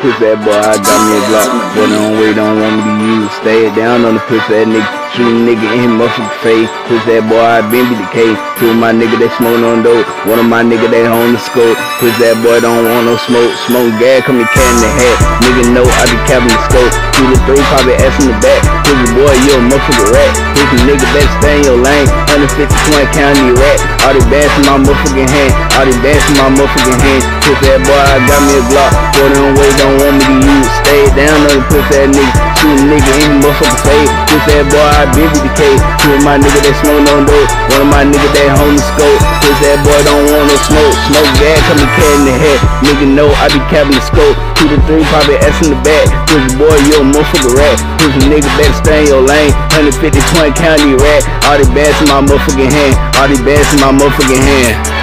pussy that boy, I got me a Glock. Boy, don't wait, don't want me to use. Stay down on the pussy that nigga. Shoot a nigga in his motherfucking face. Pussy that boy, I been be the case. Two of my nigga they smoking on dope. One of my nigga they on the scope. Pussy that boy don't want no smoke. Smoke gas, come the cat in the hat. Nigga know I be capping the scope. 2 to 3, probably ass in the back. Pussy boy, you a motherfucking rat. Pussy nigga better stay in your lane. 150 point county rat. All the bands in my motherfucking hand. All the bands in my motherfucking hand. Pussy that boy, I got me a Glock. Boy, don't wait, don't want me to use. Stay down on the pussy that nigga. Shoot a nigga in his motherfucking face. Pussy that boy, I been be the case. 2 of my nigga they smoking on dope. One of my nigga they on the scope. Pussy that boy don't want no smoke. Smoke gas, come the cat in the head. Nigga know I be capping the scope. 2 to 3, probably ass in the back. Pussy boy, you a motherfucking rat. Pussy nigga better stay in your lane. 150 point county rat. All the bags in my motherfucking hand. All the bags in my motherfucking hand.